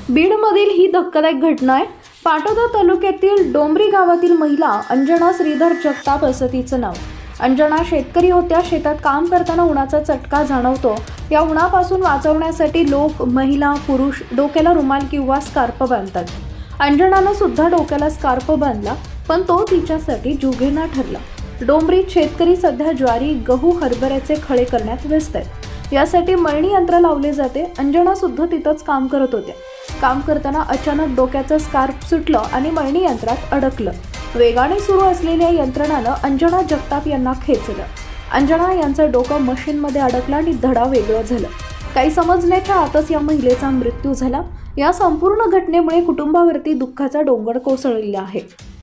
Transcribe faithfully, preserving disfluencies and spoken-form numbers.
बीडमधील ही धक्कादायक घटना आहे। पाटोदा तालुक्यातील डोंबरी गावातील महिला अंजना श्रीधर जगताप असं तिचं नाव। अंजना शेतकरी होत्या। शेतात काम करताना उन्हाचा चटका जाणवतो। या उन्हापासून वाचवण्यासाठी लोक, महिला, पुरुष डोक्याला रुमाल किंवा स्कार्फ बांधतात। अंजनानं सुद्धा डोक्याला स्कार्फ बांधला, पण तो तिच्यासाठी जीवघेणा ठरला। डोंबरीत शेतकरी सध्या ज्वारी, गहू, हरभऱ्याचे खळे करण्यात व्यस्त आहेत। यासाठी मळणी यंत्र लावले जाते। अंजना सुद्धा तिथंच काम करत होत्या। काम करताना अचानक डोक्याचं स्कार्फ सुटलं आणि मळणी यंत्रात अडकलं। वेगाने सुरू असलेल्या यंत्रणानं अंजना जगताप यांना खेचलं। अंजना यांचं डोकं मशीनमध्ये अडकलं आणि धडा वेगळं झालं। काही समजण्याच्या आतच या महिलेचा मृत्यू झाला। या संपूर्ण घटनेमुळे कुटुंबावरती दुःखाचा डोंगर कोसळलेला आहे।